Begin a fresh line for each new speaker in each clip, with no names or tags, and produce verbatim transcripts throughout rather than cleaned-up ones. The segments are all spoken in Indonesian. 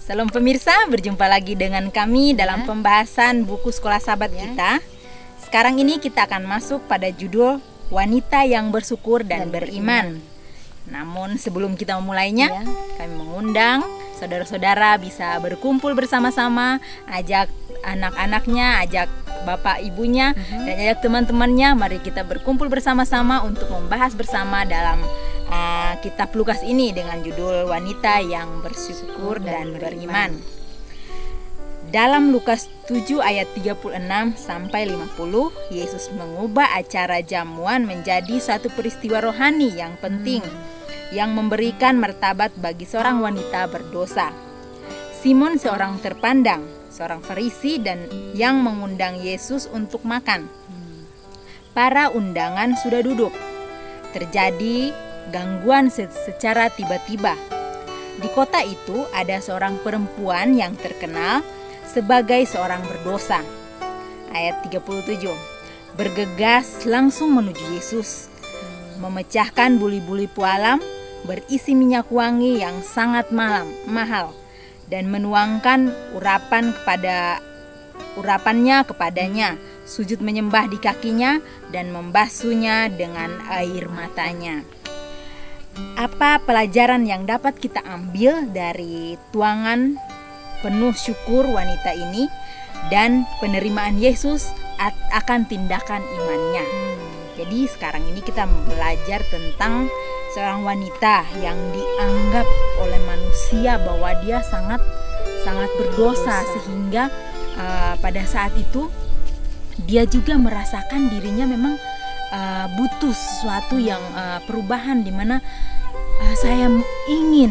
Salam pemirsa, berjumpa lagi dengan kami dalam
Ya.
pembahasan buku sekolah sahabat
Ya.
kita. Sekarang ini kita akan masuk pada judul Wanita yang Bersyukur dan,
Dan
Beriman. Namun sebelum kita memulainya,
Ya.
kami mengundang saudara-saudara bisa berkumpul bersama-sama, ajak anak-anaknya, ajak bapak ibunya,
Mhm.
dan ajak teman-temannya. Mari kita berkumpul bersama-sama untuk membahas bersama dalam uh, kitab Lukas ini dengan judul Wanita yang Bersyukur dan Beriman. Dalam Lukas tujuh ayat tiga puluh enam sampai lima puluh, Yesus mengubah acara jamuan menjadi satu peristiwa rohani yang penting yang memberikan martabat bagi seorang wanita berdosa. Simon seorang terpandang, seorang Farisi dan yang mengundang Yesus untuk makan. Para undangan sudah duduk. Terjadi gangguan secara tiba-tiba. Di kota itu ada seorang perempuan yang terkenal sebagai seorang berdosa. Ayat tiga puluh tujuh. Bergegas langsung menuju Yesus, memecahkan buli-buli pualam berisi minyak wangi yang sangat malam, mahal, dan menuangkan urapan kepada urapannya kepadanya, sujud menyembah di kakinya dan membasuhnya dengan air matanya. Apa pelajaran yang dapat kita ambil dari tuangan penuh syukur wanita ini dan penerimaan Yesus akan tindakan imannya? Jadi sekarang ini kita belajar tentang seorang wanita yang dianggap oleh manusia bahwa dia sangat sangat berdosa, sehingga uh, pada saat itu dia juga merasakan dirinya memang uh, butuh sesuatu yang uh, perubahan, di mana uh, saya ingin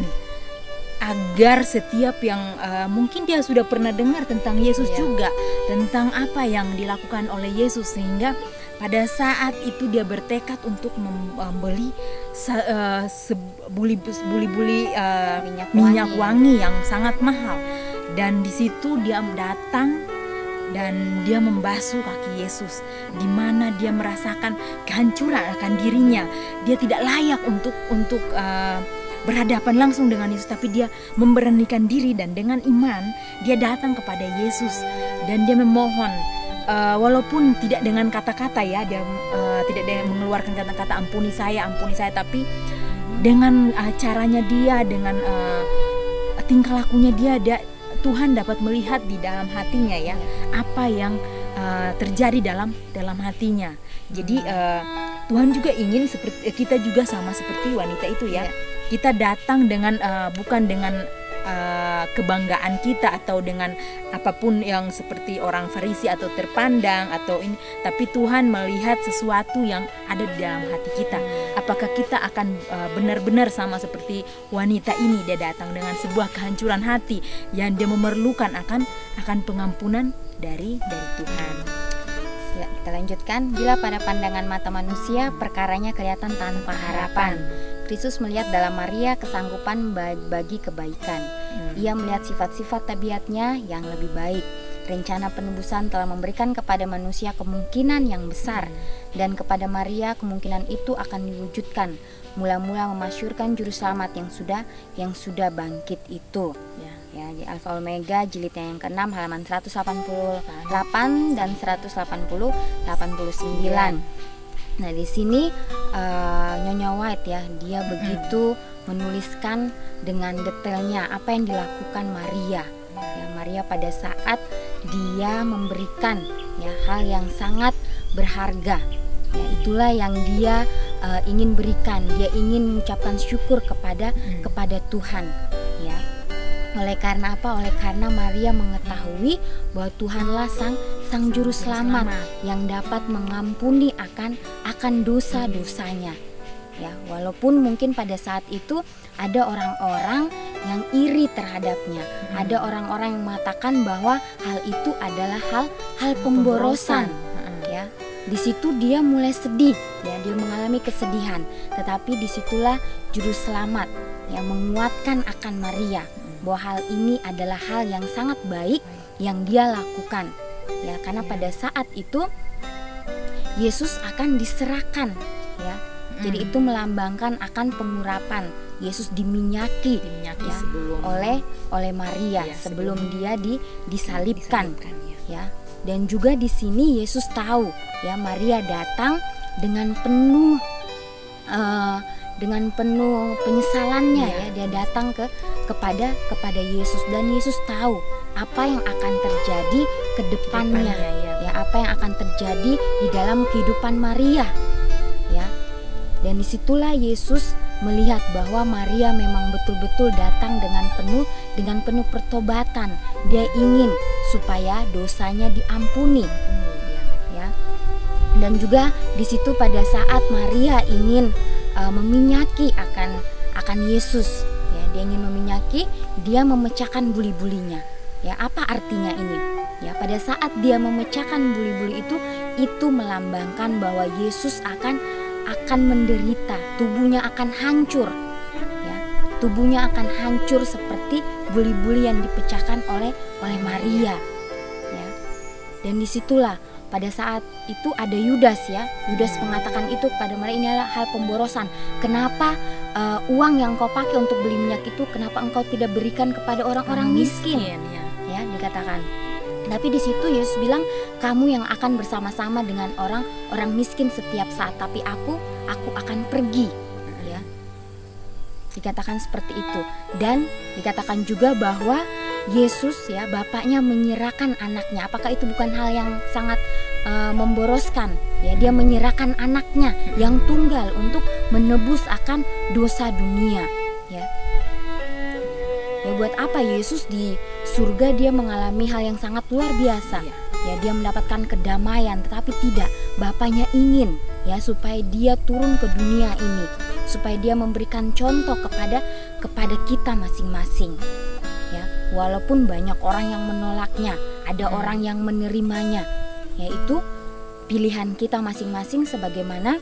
agar setiap yang uh, mungkin dia sudah pernah dengar tentang Yesus
Ya.
juga, tentang apa yang dilakukan oleh Yesus, sehingga pada saat itu dia bertekad untuk membeli uh, buli-buli uh,
minyak,
minyak wangi
wangi.
yang sangat mahal, dan di situ dia datang dan dia membasuh kaki Yesus, di mana dia merasakan kehancuran akan dirinya. Dia tidak layak untuk untuk uh, berhadapan langsung dengan Yesus, tapi dia memberanikan diri dan dengan iman dia datang kepada Yesus dan dia memohon. Uh, walaupun tidak dengan kata-kata ya, dia uh, tidak dengan mengeluarkan kata-kata ampuni saya, ampuni saya, tapi dengan uh, caranya dia, dengan uh, tingkah lakunya dia, dia, Tuhan dapat melihat di dalam hatinya ya, apa yang uh, terjadi dalam dalam hatinya. Jadi uh, Tuhan juga ingin seperti kita juga sama seperti wanita itu ya. Kita datang dengan uh, bukan dengan Uh, kebanggaan kita atau dengan apapun yang seperti orang Farisi atau terpandang atau ini, tapi Tuhan melihat sesuatu yang ada di dalam hati kita. Apakah kita akan uh, benar-benar sama seperti wanita ini, dia datang dengan sebuah kehancuran hati yang dia memerlukan akan akan pengampunan dari dari Tuhan.
Ya, kita lanjutkan. Bila pada pandangan mata manusia perkaranya kelihatan tanpa harapan, Kristus melihat dalam Maria kesanggupan bagi kebaikan. Hmm. Ia melihat sifat-sifat tabiatnya yang lebih baik. Rencana penebusan telah memberikan kepada manusia kemungkinan yang besar, dan kepada Maria kemungkinan itu akan diwujudkan. Mula-mula memasyurkan juru selamat yang sudah yang sudah bangkit itu. Ya, ya di Alfa Omega jilidnya yang keenam halaman seratus delapan puluh delapan dan seratus delapan puluh delapan puluh sembilan. Nah, di sini uh, Nyonya White ya, dia hmm. begitu menuliskan dengan detailnya apa yang dilakukan Maria. Ya, Maria pada saat dia memberikan ya hal yang sangat berharga. Ya, itulah yang dia uh, ingin berikan. Dia ingin mengucapkan syukur kepada hmm. kepada Tuhan. Ya. Oleh karena apa? Oleh karena Maria mengetahui bahwa Tuhanlah sang sang juru selamat yang dapat mengampuni akan akan dosa-dosanya. Ya, walaupun mungkin pada saat itu ada orang-orang yang iri terhadapnya, hmm. ada orang-orang yang mengatakan bahwa hal itu adalah hal hal pemborosan. Hmm. Ya, di situ dia mulai sedih, ya, dia mengalami kesedihan. Tetapi disitulah juru selamat yang menguatkan akan Maria bahwa hal ini adalah hal yang sangat baik yang dia lakukan. Ya, karena pada saat itu Yesus akan diserahkan, ya. Jadi itu melambangkan akan pengurapan Yesus diminyaki,
Diminyaki
ya,
sebelum
oleh oleh Maria
Ya,
sebelum,
sebelum
dia di, disalibkan,
disalibkan, ya.
ya. Dan juga di sini Yesus tahu, ya, Maria datang dengan penuh uh, dengan penuh penyesalannya,
Ya.
ya. Dia datang ke kepada kepada Yesus, dan Yesus tahu apa yang akan terjadi ke depannya,
Depannya, ya.
ya, apa yang akan terjadi di dalam kehidupan Maria, ya. Dan disitulah Yesus melihat bahwa Maria memang betul-betul datang dengan penuh dengan penuh pertobatan. Dia ingin supaya dosanya diampuni, ya. Dan juga di situ pada saat Maria ingin uh, meminyaki akan akan Yesus, ya, dia ingin meminyaki, dia memecahkan buli-bulinya. Ya, apa artinya ini? Ya, pada saat dia memecahkan buli-buli itu, itu melambangkan bahwa Yesus akan akan menderita, tubuhnya akan hancur. Ya, tubuhnya akan hancur seperti buli-buli yang dipecahkan oleh oleh Maria. Ya. Dan disitulah pada saat itu ada Yudas, ya. Yudas mengatakan itu pada Maria, ini adalah hal pemborosan. Kenapa uh, uang yang kau pakai untuk beli minyak itu, kenapa engkau tidak berikan kepada orang-orang miskin?
miskin ya.
Ya, dikatakan. Tapi di situ Yesus bilang, kamu yang akan bersama-sama dengan orang-orang miskin setiap saat, tapi aku, aku akan pergi. Ya, dikatakan seperti itu. Dan dikatakan juga bahwa Yesus, ya, Bapaknya menyerahkan anaknya. Apakah itu bukan hal yang sangat uh, memboroskan? Ya, dia menyerahkan anaknya yang tunggal untuk menebus akan dosa dunia. Ya. Ya, buat apa Yesus di surga dia mengalami hal yang sangat luar biasa, ya, ya dia mendapatkan kedamaian, tetapi tidak, Bapaknya ingin, ya, supaya dia turun ke dunia ini, supaya dia memberikan contoh kepada kepada kita masing-masing, ya, walaupun banyak orang yang menolaknya, ada hmm. orang yang menerimanya, yaitu pilihan kita masing-masing sebagaimana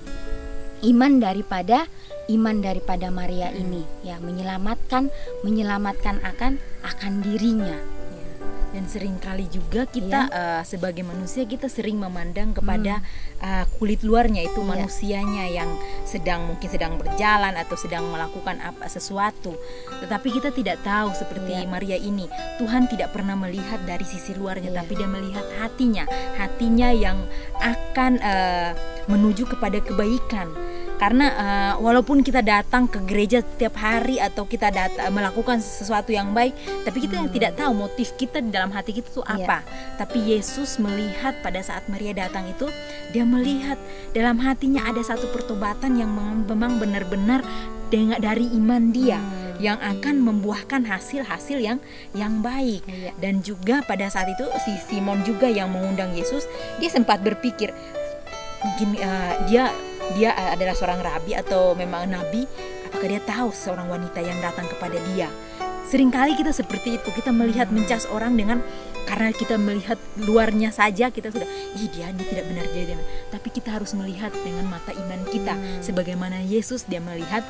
iman daripada iman daripada Maria ini, ya, menyelamatkan menyelamatkan akan akan dirinya.
Ya. Dan seringkali juga kita ya. uh, sebagai manusia kita sering memandang kepada hmm. uh, kulit luarnya itu ya. Manusianya yang sedang mungkin sedang berjalan atau sedang melakukan apa sesuatu, tetapi kita tidak tahu seperti ya. Maria ini, Tuhan tidak pernah melihat dari sisi luarnya, ya. Tapi dia melihat hatinya, hatinya yang akan uh, menuju kepada kebaikan. Karena uh, walaupun kita datang ke gereja setiap hari atau kita dat- melakukan sesuatu yang baik, tapi kita hmm. tidak tahu motif kita di dalam hati kita itu apa. Yeah. Tapi Yesus melihat pada saat Maria datang itu, dia melihat dalam hatinya ada satu pertobatan yang memang benar-benar dengan dari iman dia, hmm. yang akan membuahkan hasil-hasil yang yang baik. Yeah. Dan juga pada saat itu si Simon juga yang mengundang Yesus, dia sempat berpikir mungkin uh, dia dia adalah seorang rabi atau memang nabi, apakah dia tahu seorang wanita yang datang kepada dia. Seringkali kita seperti itu, kita melihat mencas orang dengan karena kita melihat luarnya saja kita sudah, ih dia ini tidak benar dia, dia. Tapi kita harus melihat dengan mata iman kita, hmm. sebagaimana Yesus dia melihat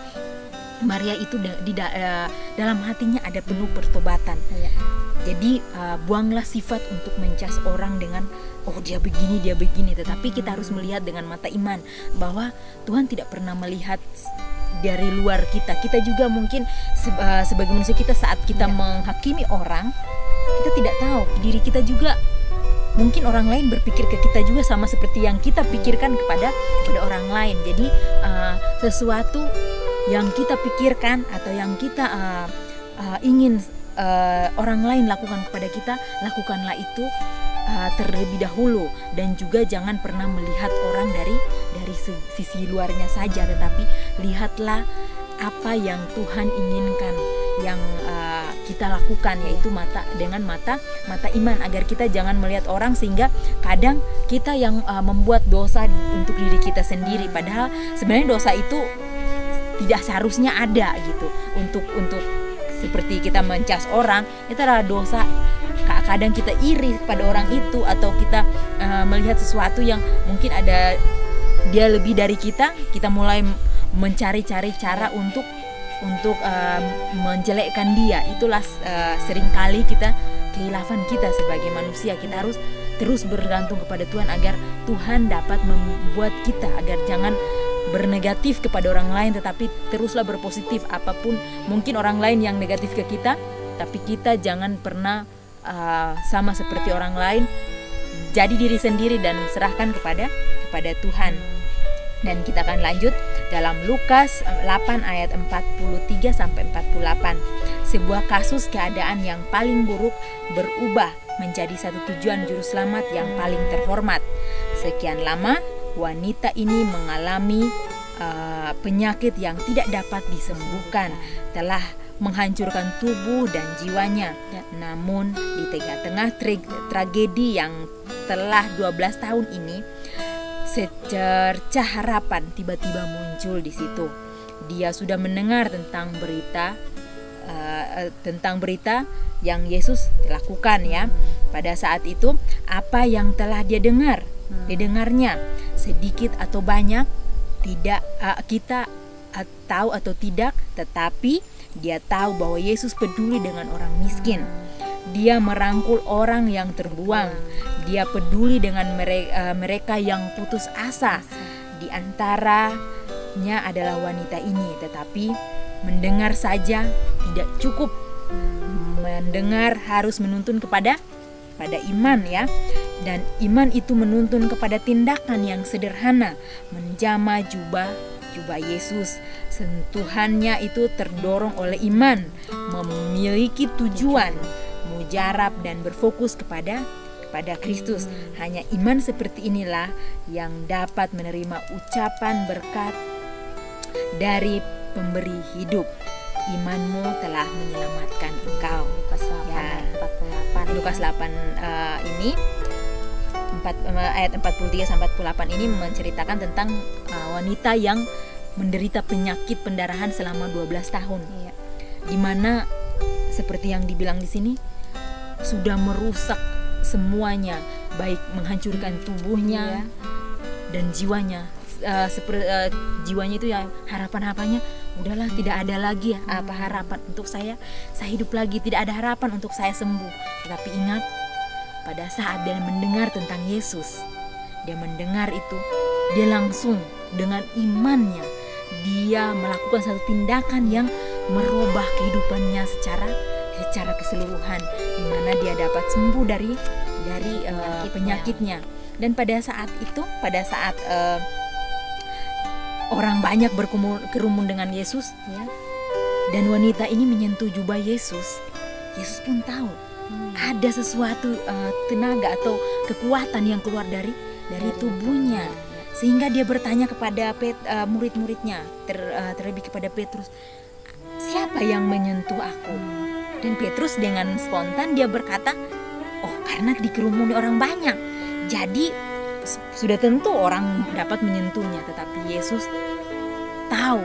Maria itu di, di, uh, dalam hatinya ada penuh pertobatan. Ya. Jadi uh, buanglah sifat untuk mencas orang dengan oh dia begini, dia begini. Tetapi kita harus melihat dengan mata iman bahwa Tuhan tidak pernah melihat dari luar kita. Kita juga mungkin se- uh, sebagai manusia kita saat kita ya. menghakimi orang, kita tidak tahu diri kita juga. Mungkin orang lain berpikir ke kita juga sama seperti yang kita pikirkan kepada kepada orang lain. Jadi uh, sesuatu yang kita pikirkan atau yang kita uh, uh, ingin Uh, orang lain lakukan kepada kita, lakukanlah itu uh, terlebih dahulu. Dan juga jangan pernah melihat orang dari dari sisi luarnya saja, tetapi lihatlah apa yang Tuhan inginkan yang uh, kita lakukan, yaitu mata dengan mata mata iman, agar kita jangan melihat orang sehingga kadang kita yang uh, membuat dosa untuk diri kita sendiri, padahal sebenarnya dosa itu tidak seharusnya ada gitu untuk untuk seperti kita mencas orang, itu adalah dosa. Kadang kita iri pada orang itu, atau kita uh, melihat sesuatu yang mungkin ada dia lebih dari kita, kita mulai mencari-cari cara untuk untuk uh, menjelekkan dia. Itulah uh, seringkali kita kehilafan kita sebagai manusia. Kita harus terus bergantung kepada Tuhan agar Tuhan dapat membuat kita agar jangan bernegatif kepada orang lain, tetapi teruslah berpositif. Apapun mungkin orang lain yang negatif ke kita, tapi kita jangan pernah uh, sama seperti orang lain. Jadi diri sendiri dan serahkan kepada kepada Tuhan. Dan kita akan lanjut dalam Lukas delapan ayat empat puluh tiga sampai empat puluh delapan. Sebuah kasus keadaan yang paling buruk berubah menjadi satu tujuan juru selamat yang paling terhormat. Sekian lama wanita ini mengalami uh, penyakit yang tidak dapat disembuhkan, telah menghancurkan tubuh dan jiwanya. Namun di tengah-tengah tra- tragedi yang telah dua belas tahun ini, secercah harapan tiba-tiba muncul di situ. Dia sudah mendengar tentang berita uh, tentang berita yang Yesus lakukan ya. Pada saat itu, apa yang telah dia dengar, hmm. didengarnya sedikit atau banyak, tidak uh, kita uh, tahu atau tidak, tetapi dia tahu bahwa Yesus peduli dengan orang miskin. Dia merangkul orang yang terbuang. Dia peduli dengan mereka, mereka yang putus asa. Di antaranya adalah wanita ini. Tetapi mendengar saja tidak cukup. Mendengar harus menuntun kepada pada iman ya. Dan iman itu menuntun kepada tindakan yang sederhana, menjamah jubah jubah Yesus. Sentuhannya itu terdorong oleh iman, memiliki tujuan, mujarab dan berfokus kepada kepada Kristus. Hanya iman seperti inilah yang dapat menerima ucapan berkat dari pemberi hidup. Imanmu telah menyelamatkan engkau.
Lukas delapan
Ya.
ayat empat puluh delapan.
Lukas delapan uh, ini empat, uh, ayat empat puluh tiga sampai empat puluh delapan ini menceritakan tentang uh, wanita yang menderita penyakit pendarahan selama dua belas tahun.
Iya.
Di mana seperti yang dibilang di sini sudah merusak semuanya, baik menghancurkan tubuhnya
Iya.
dan jiwanya. Uh, seperti uh, jiwanya itu ya harapan-harapannya udahlah, tidak ada lagi ya apa harapan untuk saya saya hidup lagi, tidak ada harapan untuk saya sembuh. Tetapi ingat, pada saat dia mendengar tentang Yesus, dia mendengar itu, dia langsung dengan imannya dia melakukan satu tindakan yang merubah kehidupannya secara secara keseluruhan, di mana dia dapat sembuh dari dari uh, penyakitnya. Dan pada saat itu, pada saat uh, orang banyak berkerumun dengan Yesus ya, dan wanita ini menyentuh jubah Yesus, Yesus pun tahu hmm. ada sesuatu uh, tenaga atau kekuatan yang keluar dari dari tubuhnya, sehingga dia bertanya kepada Pet, uh, murid-muridnya, ter, uh, terlebih kepada Petrus, siapa yang menyentuh aku? Dan Petrus dengan spontan dia berkata, oh karena dikerumuni orang banyak, jadi sudah tentu orang dapat menyentuhnya. Tetapi Yesus tahu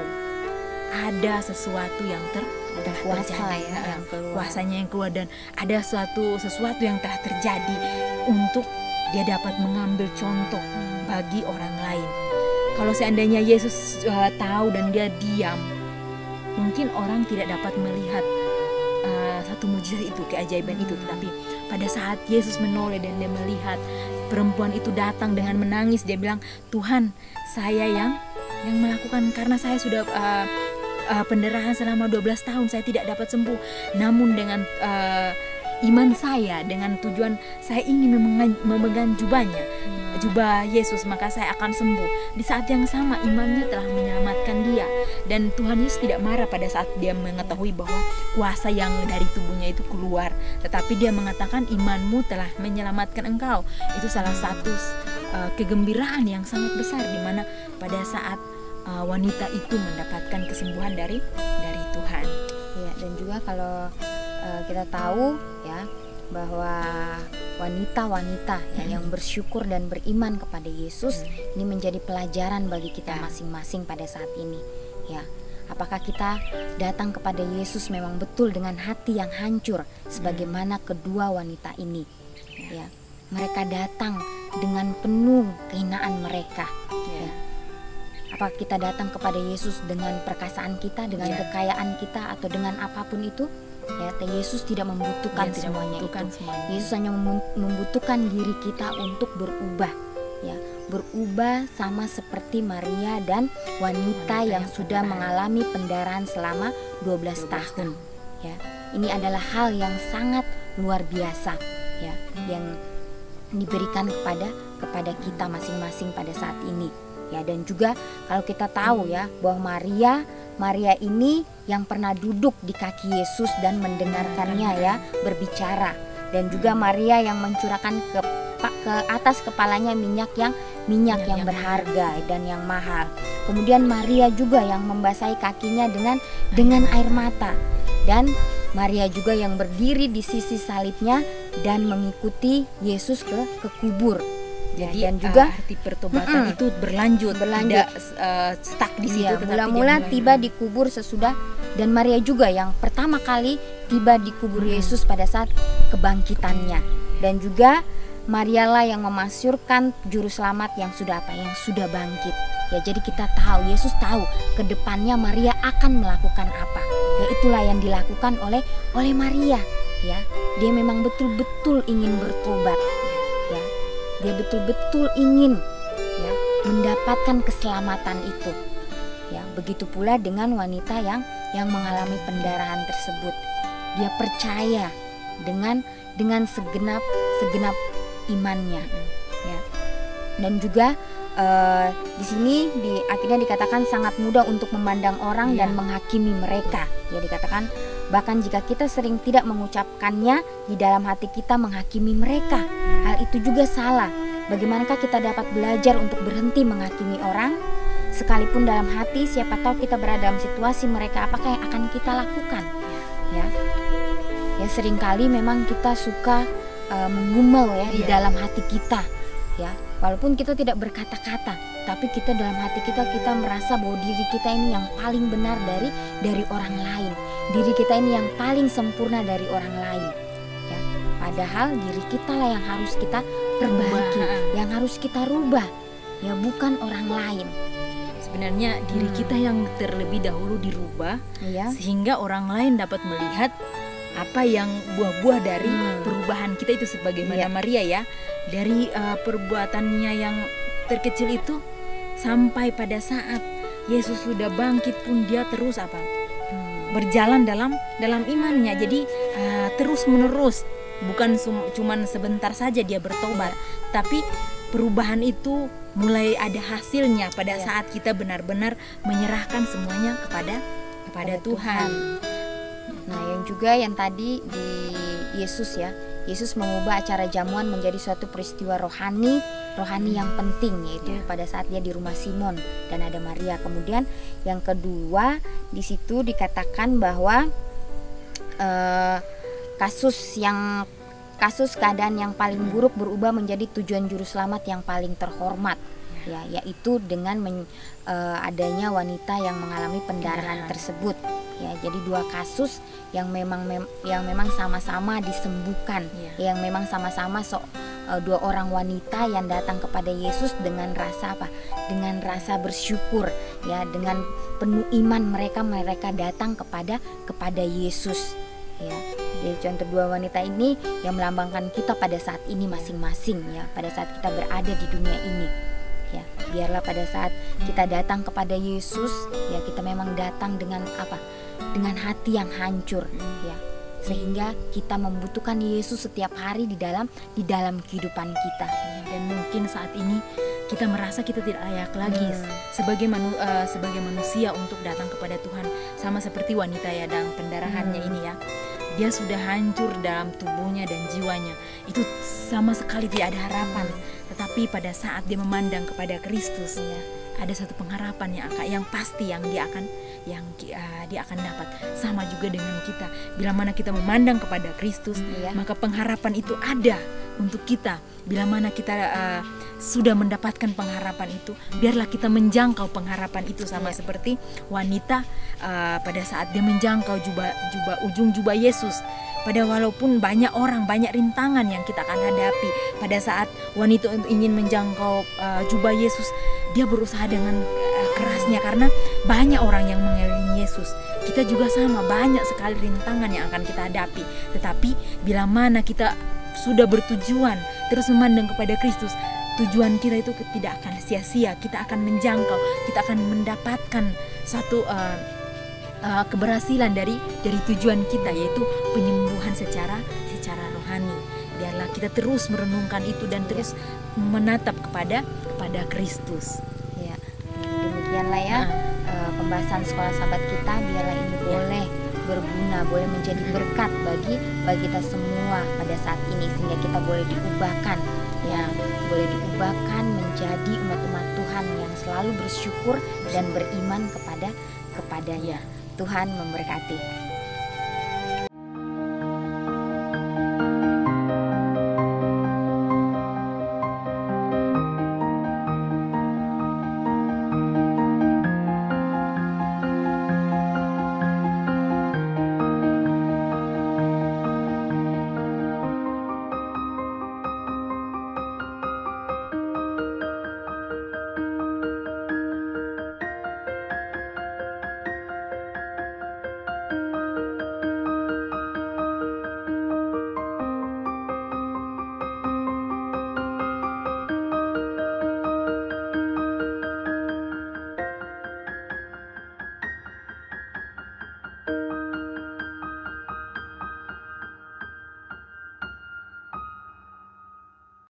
ada sesuatu yang ter
ada kuasa
terjadi,
ya, yang keluar.
kuasanya yang keluar, dan ada suatu sesuatu yang telah terjadi untuk dia dapat mengambil contoh bagi orang lain. Kalau seandainya Yesus uh, tahu dan dia diam, mungkin orang tidak dapat melihat uh, satu mujizat itu, keajaiban itu. Tetapi pada saat Yesus menoleh dan dia melihat perempuan itu datang dengan menangis, dia bilang, Tuhan, saya yang yang melakukan, karena saya sudah uh, uh, pendarahan selama dua belas tahun, saya tidak dapat sembuh. Namun dengan uh, iman saya, dengan tujuan saya ingin memegang, memegang jubahnya, hmm. jubah Yesus, maka saya akan sembuh. Di saat yang sama imannya telah menyelamatkan dia, dan Tuhan Yesus tidak marah pada saat dia mengetahui bahwa kuasa yang dari tubuhnya itu keluar, tetapi dia mengatakan imanmu telah menyelamatkan engkau. Itu salah satu uh, kegembiraan yang sangat besar, di mana pada saat uh, wanita itu mendapatkan kesembuhan dari dari Tuhan.
Ya, dan juga kalau uh, kita tahu ya bahwa wanita-wanita ya, hmm. yang bersyukur dan beriman kepada Yesus, hmm. ini menjadi pelajaran bagi kita ya. masing-masing pada saat ini ya. Apakah kita datang kepada Yesus memang betul dengan hati yang hancur sebagaimana kedua wanita ini ya. Mereka datang dengan penuh kehinaan mereka ya. Apakah kita datang kepada Yesus dengan perkasaan kita, dengan ya. kekayaan kita, atau dengan apapun itu ya? Yesus tidak membutuhkan
ya,
semuanya
tidak membutuhkan
itu
semuanya.
Yesus hanya membutuhkan diri kita untuk berubah ya, berubah sama seperti Maria dan wanita, wanita yang, yang sudah mengalami pendarahan selama dua belas tahun. Ya, ini adalah hal yang sangat luar biasa, ya, yang diberikan kepada kepada kita masing-masing pada saat ini. Ya, dan juga kalau kita tahu ya bahwa Maria Maria ini yang pernah duduk di kaki Yesus dan mendengarkannya ya berbicara, dan juga Maria yang mencurahkan ke ke atas kepalanya minyak yang minyak yang, yang berharga dan yang mahal. Kemudian Maria juga yang membasahi kakinya dengan dengan air mata, dan Maria juga yang berdiri di sisi salibnya dan mengikuti Yesus ke ke kubur.
Jadi
dan juga
uh, arti pertobatan mm-mm. itu berlanjut,
berlanjut.
tidak uh, stuck di situ.
Iya, mula-mula tiba di kubur sesudah, dan Maria juga yang pertama kali tiba di kubur hmm. Yesus pada saat kebangkitannya, dan juga Marialah yang memasyurkan juru selamat yang sudah apa yang sudah bangkit. Ya, jadi kita tahu, Yesus tahu ke depannya Maria akan melakukan apa. Ya, itulah yang dilakukan oleh oleh Maria, ya. Dia memang betul-betul ingin bertobat. Ya. Dia betul-betul ingin ya mendapatkan keselamatan itu. Ya, begitu pula dengan wanita yang yang mengalami pendarahan tersebut. Dia percaya dengan dengan segenap segenap imannya, ya. Dan juga uh, di sini di akhirnya dikatakan sangat mudah untuk memandang orang ya. Dan menghakimi mereka. Ya, dikatakan bahkan jika kita sering tidak mengucapkannya, di dalam hati kita menghakimi mereka. Hal itu juga salah. Bagaimanakah kita dapat belajar untuk berhenti menghakimi orang? Sekalipun dalam hati, siapa tahu kita berada dalam situasi mereka, apakah yang akan kita lakukan? Ya, ya seringkali memang kita suka uh, mengumel ya, yeah. di dalam hati kita, ya. Walaupun kita tidak berkata-kata, tapi kita dalam hati kita kita merasa bahwa diri kita ini yang paling benar dari dari orang lain, diri kita ini yang paling sempurna dari orang lain. Ya, padahal diri kita lah yang harus kita perbaiki, yang harus kita rubah, ya, bukan orang lain.
Sebenarnya diri kita yang terlebih dahulu dirubah,
iya.
sehingga orang lain dapat melihat apa yang buah-buah dari hmm. perubahan kita itu, sebagaimana iya. Maria ya, dari uh, perbuatannya yang terkecil itu sampai pada saat Yesus sudah bangkit pun dia terus apa hmm. berjalan dalam dalam imannya. Jadi uh, terus menerus, bukan cuman sebentar saja dia bertobat, iya. tapi perubahan itu mulai ada hasilnya pada ya. Saat kita benar-benar menyerahkan semuanya kepada kepada Tuhan. Tuhan.
Nah, yang juga yang tadi di Yesus ya, Yesus mengubah acara jamuan menjadi suatu peristiwa rohani, rohani yang penting, yaitu ya. Pada saat dia di rumah Simon dan ada Maria. Kemudian yang kedua di situ dikatakan bahwa eh, kasus yang Kasus keadaan yang paling buruk berubah menjadi tujuan juru selamat yang paling terhormat, ya, yaitu dengan men, uh, adanya wanita yang mengalami pendarahan tersebut. Ya, jadi dua kasus yang memang mem, yang memang sama-sama disembuhkan, ya. Yang memang sama-sama so, uh, dua orang wanita yang datang kepada Yesus dengan rasa apa? Dengan rasa bersyukur, ya, dengan penuh iman mereka mereka datang kepada kepada Yesus, ya. Jadi contoh dua wanita ini yang melambangkan kita pada saat ini masing-masing, ya, pada saat kita berada di dunia ini, ya. Biarlah pada saat kita datang kepada Yesus, ya, kita memang datang dengan apa? Dengan hati yang hancur, ya, sehingga kita membutuhkan Yesus setiap hari di dalam di dalam kehidupan kita.
Dan mungkin saat ini kita merasa kita tidak layak lagi hmm. sebagai manu, uh, sebagai manusia untuk datang kepada Tuhan, sama seperti wanita ya dan pendarahannya hmm. ini ya. Dia sudah hancur dalam tubuhnya dan jiwanya. Itu sama sekali tidak ada harapan. Tetapi pada saat dia memandang kepada Kristus, ya, ada satu pengharapan yang akan, yang pasti yang dia akan yang uh, dia akan dapat. Sama juga dengan kita. Bila mana kita memandang kepada Kristus, ya, maka pengharapan itu ada untuk kita. Bila mana kita uh, sudah mendapatkan pengharapan itu, biarlah kita menjangkau pengharapan itu sama ya. Seperti wanita uh, pada saat dia menjangkau jubah, jubah ujung jubah Yesus. Pada walaupun banyak orang, banyak rintangan yang kita akan hadapi, pada saat wanita ingin menjangkau uh, jubah Yesus, dia berusaha dengan uh, kerasnya karena banyak orang yang mengelilingi Yesus. Kita juga sama, banyak sekali rintangan yang akan kita hadapi. Tetapi bila mana kita sudah bertujuan terus memandang kepada Kristus, tujuan kita itu tidak akan sia-sia. Kita akan menjangkau, kita akan mendapatkan satu uh, uh, keberhasilan dari dari tujuan kita, yaitu penyembuhan secara secara rohani. Biarlah kita terus merenungkan itu dan terus menatap kepada kepada Kristus.
Ya, demikianlah ya uh, pembahasan sekolah sahabat kita. Biarlah ini
Ya.
boleh berguna, boleh menjadi berkat bagi bagi kita semua pada saat ini, sehingga kita boleh diubahkan, ya, boleh diubahkan menjadi umat-umat Tuhan yang selalu bersyukur dan beriman kepada kepadanya. Tuhan memberkati.